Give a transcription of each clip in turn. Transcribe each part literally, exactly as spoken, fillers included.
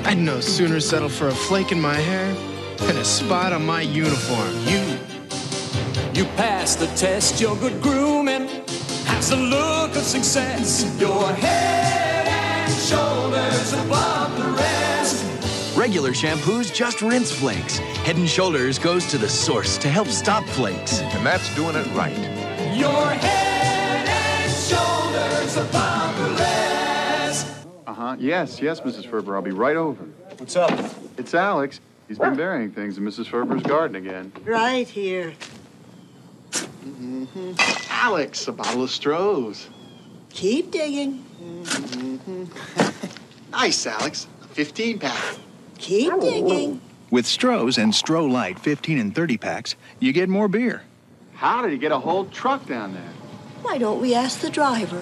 I'd no sooner settle for a flake in my hair than a spot on my uniform. You, you pass the test, your good grooming has the look of success. Your head and shoulders above the rest. Regular shampoos just rinse flakes. Head and Shoulders goes to the source to help stop flakes. And that's doing it right. Your head and shoulders above the rest. Uh-huh. Yes, yes, Missus Ferber. I'll be right over. What's up? It's Alex. He's been burying things in Missus Ferber's garden again. Right here. Mm-hmm. Alex, a bottle of Stroh's. Keep digging. Mm-hmm. Nice, Alex. A fifteen pack. Keep digging. With Stroh's and Stroh Light fifteen and thirty packs, you get more beer. How did he get a whole truck down there? Why don't we ask the driver?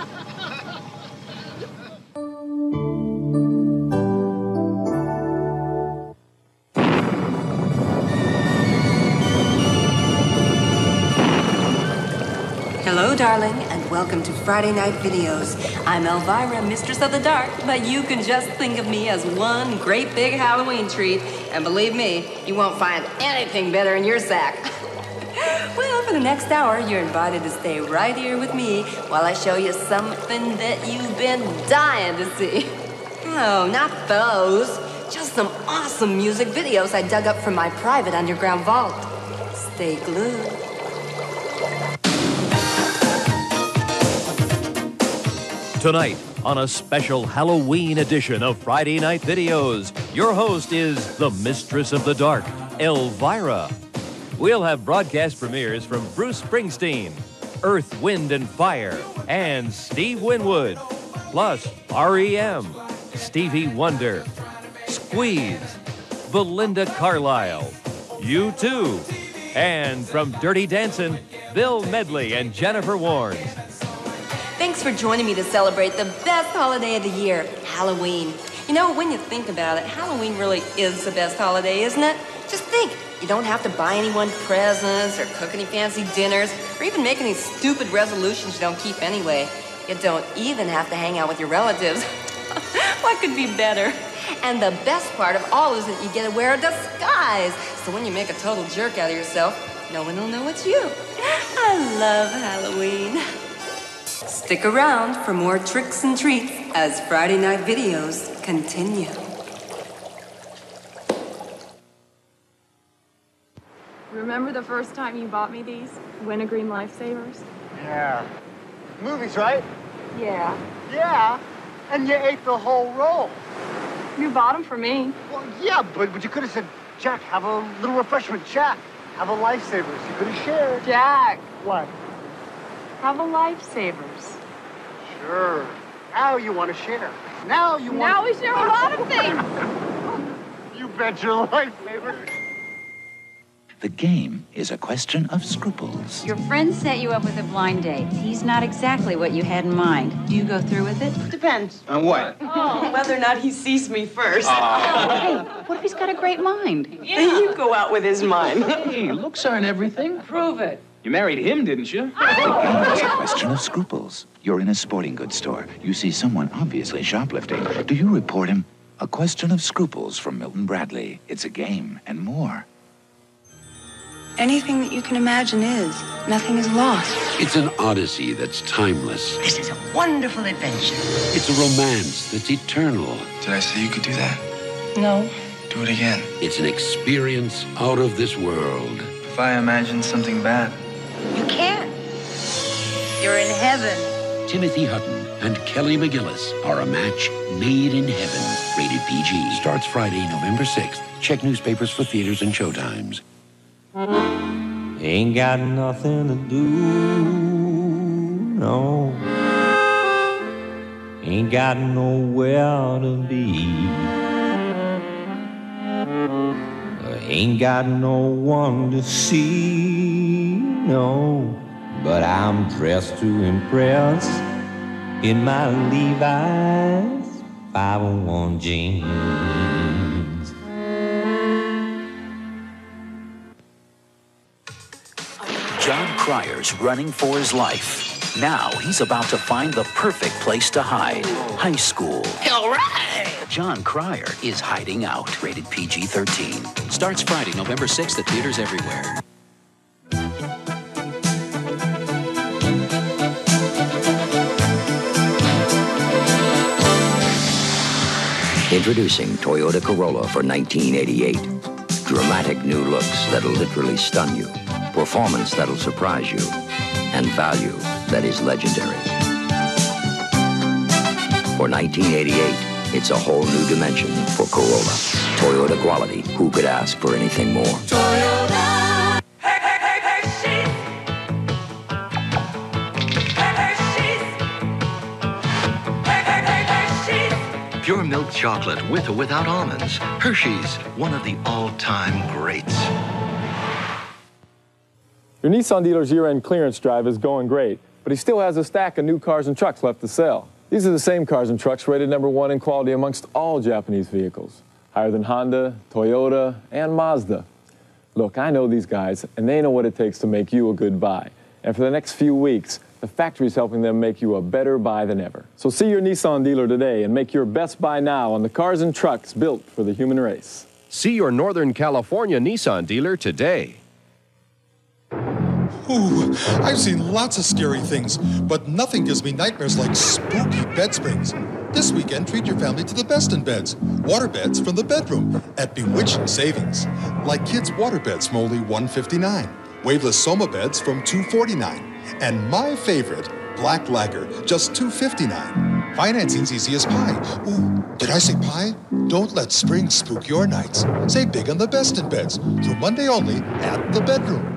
Hello, darling, and welcome to Friday Night Videos. I'm Elvira, Mistress of the Dark, but you can just think of me as one great big Halloween treat. And believe me, you won't find anything better in your sack. Well, for the next hour, you're invited to stay right here with me while I show you something that you've been dying to see. Oh, not those. Just some awesome music videos I dug up from my private underground vault. Stay glued. Tonight, on a special Halloween edition of Friday Night Videos, your host is the Mistress of the Dark, Elvira. We'll have broadcast premieres from Bruce Springsteen, Earth, Wind and Fire, and Steve Winwood, plus R E M, Stevie Wonder, Squeeze, Belinda Carlisle, U two, and from Dirty Dancin', Bill Medley and Jennifer Warnes. Thanks for joining me to celebrate the best holiday of the year, Halloween. You know, when you think about it, Halloween really is the best holiday, isn't it? Just think, you don't have to buy anyone presents or cook any fancy dinners or even make any stupid resolutions you don't keep anyway. You don't even have to hang out with your relatives. What could be better? And the best part of all is that you get to wear a disguise. So when you make a total jerk out of yourself, no one will know it's you. I love Halloween. Stick around for more tricks and treats as Friday Night Videos continue. Remember the first time you bought me these? Wintergreen Lifesavers? Yeah. Movies, right? Yeah. Yeah. And you ate the whole roll. You bought them for me. Well, yeah, but, but you could have said, Jack, have a little refreshment. Jack, have a Lifesavers. You could have shared. Jack. What? Have a Lifesavers. Sure. Now you want to share. Now you want Now we share a lot of things. You bet your Lifesavers. The game is a question of scruples. Your friend set you up with a blind date. He's not exactly what you had in mind. Do you go through with it? Depends. On what? Oh, whether or not he sees me first. Oh. Hey, what if he's got a great mind? Yeah. You go out with his mind. Hey, looks aren't everything. Prove it. You married him, didn't you? The game is a question of scruples. You're in a sporting goods store. You see someone obviously shoplifting. Do you report him? A question of scruples from Milton Bradley. It's a game and more. Anything that you can imagine is. Nothing is lost. It's an odyssey that's timeless. This is a wonderful adventure. It's a romance that's eternal. Did I say you could do that? No. Do it again. It's an experience out of this world. If I imagine something bad. You can. You're in heaven. Timothy Hutton and Kelly McGillis are a match made in heaven. Rated P G. Starts Friday, November sixth. Check newspapers for theaters and showtimes. Ain't got nothing to do, no. Ain't got nowhere to be. Ain't got no one to see, no. But I'm dressed to impress in my Levi's five oh one jeans. John Cryer's running for his life. Now he's about to find the perfect place to hide. High school. All right! John Cryer is hiding out. Rated P G thirteen. Starts Friday, November sixth at theaters everywhere. Introducing Toyota Corolla for nineteen eighty-eight. Dramatic new looks that'll literally stun you. Performance that'll surprise you. And value that is legendary. For nineteen eighty-eight, it's a whole new dimension for Corolla. Toyota quality. Who could ask for anything more? Toyota. Hey, hey, hey, Hershey. Hey, Hershey. Hey, hey, hey, Hershey. Pure milk chocolate with or without almonds. Hershey's, one of the all-time greats. Your Nissan dealer's year-end clearance drive is going great, but he still has a stack of new cars and trucks left to sell. These are the same cars and trucks rated number one in quality amongst all Japanese vehicles, higher than Honda, Toyota, and Mazda. Look, I know these guys, and they know what it takes to make you a good buy. And for the next few weeks, the factory's helping them make you a better buy than ever. So see your Nissan dealer today and make your best buy now on the cars and trucks built for the human race. See your Northern California Nissan dealer today. Ooh, I've seen lots of scary things, but nothing gives me nightmares like spooky bed springs. This weekend, treat your family to the best in beds. Water beds from the bedroom at bewitching savings. Like kids' water beds from only one hundred fifty-nine dollars. Waveless Soma beds from two hundred forty-nine dollars. And my favorite, Black Lager, just two hundred fifty-nine dollars. Financing's easy as pie. Ooh, did I say pie? Don't let spring spook your nights. Save big on the best in beds. Through Monday only at the bedroom.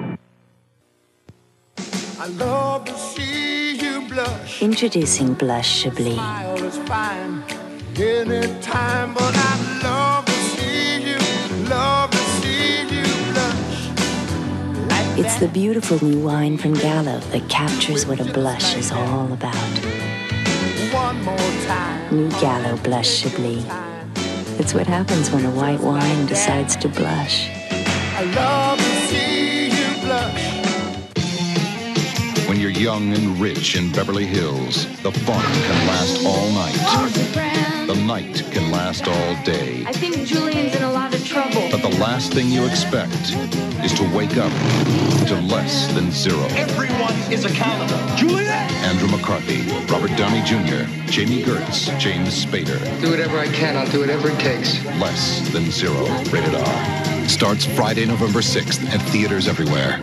I love to see you blush. Introducing Blush Chablis. Smile is fine anytime, but I love to see you, love to see you blush. Like It's the beautiful new wine from Gallo that captures what a blush is all about. One more time. New Gallo Blush Chablis. It's what happens when a white wine decides to blush. I love to see you blush. When you're young and rich in Beverly Hills, the fun can last all night. The night can last all day. I think Julian's in a lot of trouble. But the last thing you expect is to wake up to less than zero. Everyone is accountable. Julian! Andrew McCarthy, Robert Downey Junior, Jamie Gertz, James Spader. Do whatever I can. I'll do whatever it takes. Less than zero. Rated R. Starts Friday, November sixth at theaters everywhere.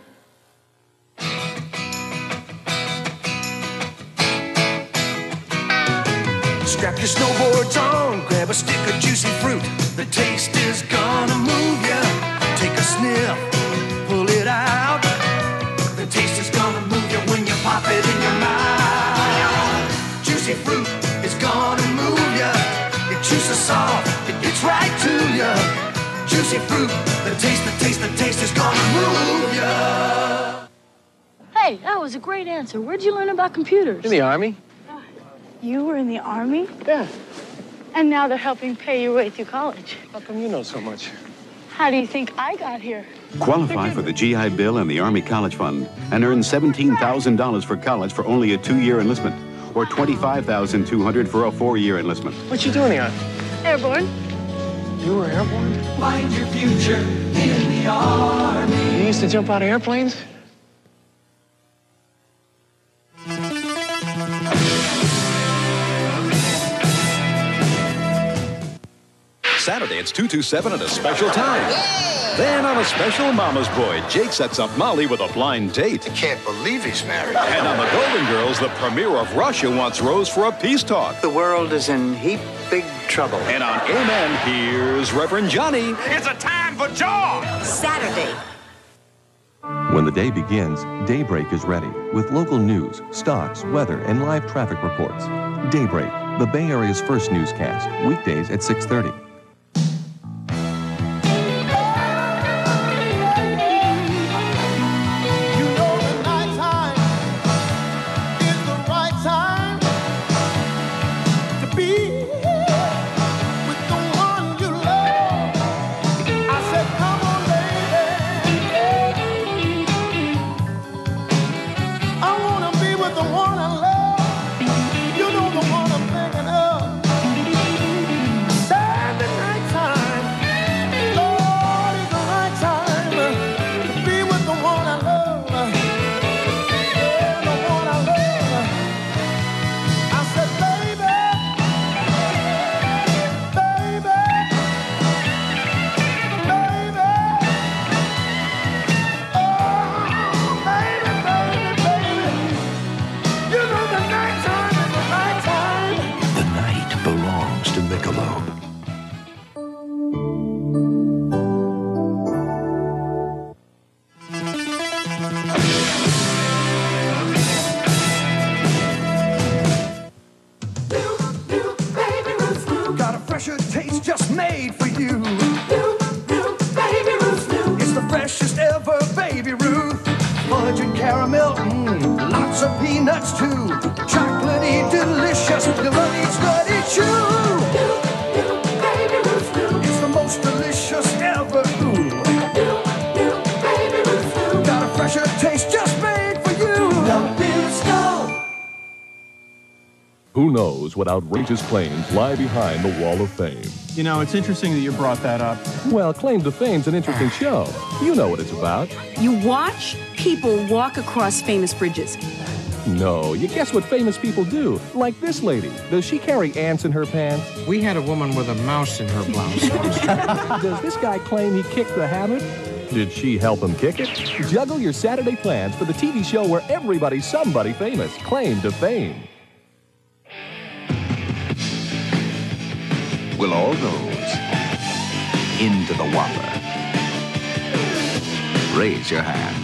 Strap your snowboards on, grab a stick of juicy fruit. The taste is gonna move ya. Take a sniff, pull it out. The taste is gonna move ya when you pop it in your mouth. Juicy fruit is gonna move ya. Your juice is soft, it gets right to ya. Juicy fruit, the taste, the taste, the taste is gonna move ya. Hey, that was a great answer. Where'd you learn about computers? In the Army. You were in the Army? Yeah. And now they're helping pay your way through college. How come you know so much? How do you think I got here? Qualify for the G I Bill and the Army College Fund and earn seventeen thousand dollars for college for only a two-year enlistment or twenty-five thousand two hundred dollars for a four-year enlistment. What you doing here? Airborne. You were airborne? Find your future in the Army. You used to jump out of airplanes? Saturday, it's two two seven at a special time. Yeah! Then on a special Mama's Boy, Jake sets up Molly with a blind date. I can't believe he's married. And on the Golden Girls, the premier of Russia wants Rose for a peace talk. The world is in heap big trouble. And on Amen, here's Reverend Johnny. It's a time for joy! Saturday. When the day begins, Daybreak is ready with local news, stocks, weather, and live traffic reports. Daybreak, the Bay Area's first newscast, weekdays at six thirty. I wanna be fresher taste just made for you. New, new, Baby Ruth's new. It's the freshest ever Baby Ruth. Fudge and caramel, mmm, lots of peanuts too. Chocolatey, delicious, you love each nutty chew. New, new, Baby Ruth's new. It's the most delicious ever. Ooh. New, new, Baby Ruth's new. Got a fresher taste just made for you. Nabisco. Who knows what outrageous claims lie behind the Wall of Fame? You know, it's interesting that you brought that up. Well, Claim to Fame's an interesting show. You know what it's about. You watch people walk across famous bridges. No, you guess what famous people do? Like this lady. Does she carry ants in her pants? We had a woman with a mouse in her blouse. Does this guy claim he kicked the habit? Did she help him kick it? Juggle your Saturday plans for the T V show where everybody's somebody famous. Claim to Fame. Will all those into the Whopper? Raise your hand.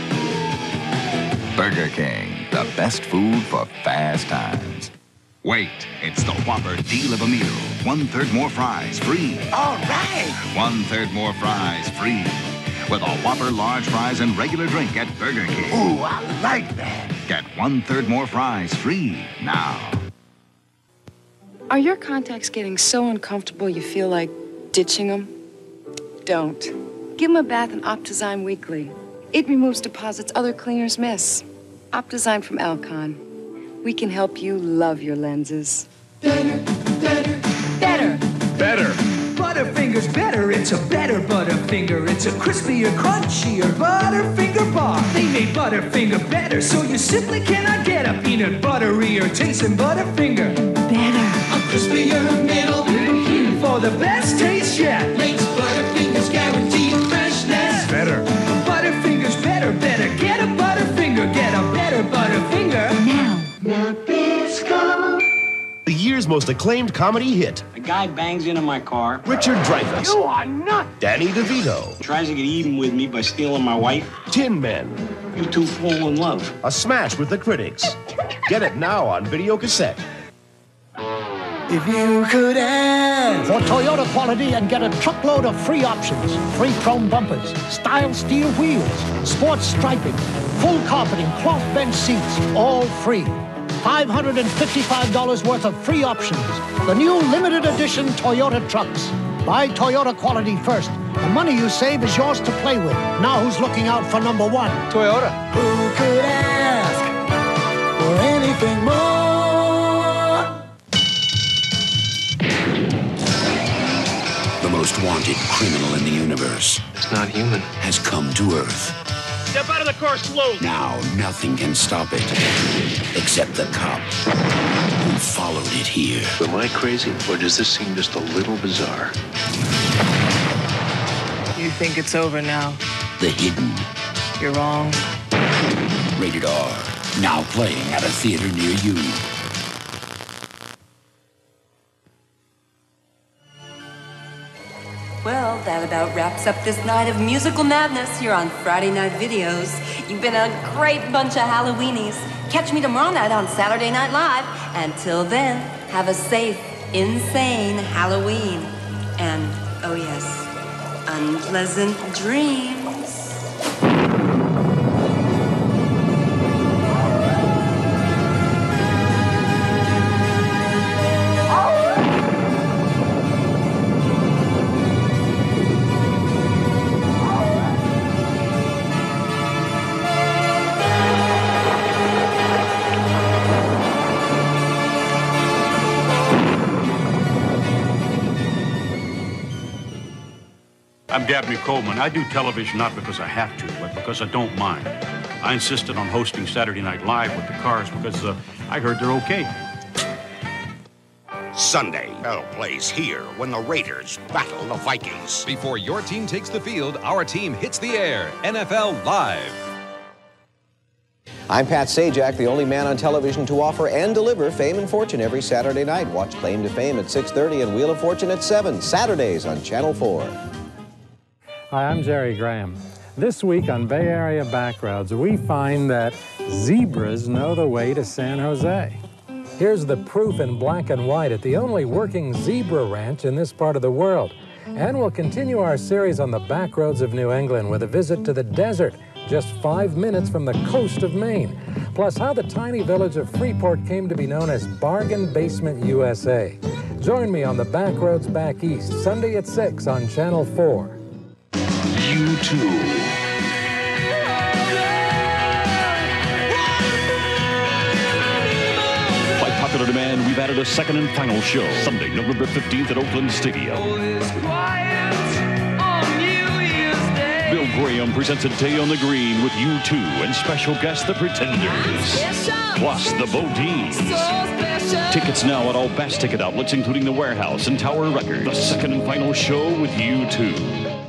Burger King, the best food for fast times. Wait, it's the Whopper deal of a meal. One-third more fries, free. All right. One-third more fries, free. With a Whopper large fries and regular drink at Burger King. Ooh, I like that. Get one-third more fries, free, now. Are your contacts getting so uncomfortable you feel like ditching them? Don't. Give them a bath in Optizyme Weekly. It removes deposits other cleaners miss. Optizyme from Alcon. We can help you love your lenses. Better, better, better. Better. Butterfinger's better. It's a better Butterfinger. It's a crispier, crunchier Butterfinger bar. They made Butterfinger better, so you simply cannot get a peanut butterier tasting Butterfinger. Better. A crispier middle for the best taste yet. Makes Butterfingers guaranteed freshness. Better. Butterfinger's better, better. Get a Butterfinger, get a better Butterfinger. Now. Nabisco. The year's most acclaimed comedy hit. A guy bangs into my car. Richard Dreyfuss. You are nuts. Danny DeVito. Tries to get even with me by stealing my wife. Tin Men. You two fall in love. A smash with the critics. Get it now on video cassette. If you could add for Toyota quality and get a truckload of free options. Free chrome bumpers, style steel wheels, sports striping, full carpeting, cloth bench seats, all free. five hundred fifty-five dollars worth of free options. The new limited edition Toyota trucks. Buy Toyota quality first. The money you save is yours to play with. Now who's looking out for number one? Toyota. Who could ask for anything more? The most wanted criminal in the universe. It's not human. Has come to Earth. Step out of the car slowly. Now, nothing can stop it. Except the cop who followed it here. Am I crazy, or does this seem just a little bizarre? You think it's over now? The Hidden. You're wrong. Rated R. Now playing at a theater near you. Well, that about wraps up this night of musical madness here on Friday Night Videos. You've been a great bunch of Halloweenies. Catch me tomorrow night on Saturday Night Live. Until then, have a safe, insane Halloween. And, oh yes, unpleasant dreams. I'm Dabney Coleman. I do television not because I have to, but because I don't mind. I insisted on hosting Saturday Night Live with the Cars because uh, I heard they're okay. Sunday, hell plays here when the Raiders battle the Vikings. Before your team takes the field, our team hits the air. N F L Live. I'm Pat Sajak, the only man on television to offer and deliver fame and fortune every Saturday night. Watch Claim to Fame at six thirty and Wheel of Fortune at seven, Saturdays on Channel four. Hi, I'm Jerry Graham. This week on Bay Area Backroads, we find that zebras know the way to San Jose. Here's the proof in black and white at the only working zebra ranch in this part of the world. And we'll continue our series on the back roads of New England with a visit to the desert, just five minutes from the coast of Maine. Plus, how the tiny village of Freeport came to be known as Bargain Basement U S A. Join me on the Back Roads Back East, Sunday at six on Channel four. You too. By popular demand, we've added a second and final show, Sunday, November fifteenth at Oakland Stadium. Bill Graham presents A Day on the Green with U two and special guest The Pretenders, plus the Bodines. Tickets now at all best ticket outlets, including the Warehouse and Tower Records. The second and final show with U two.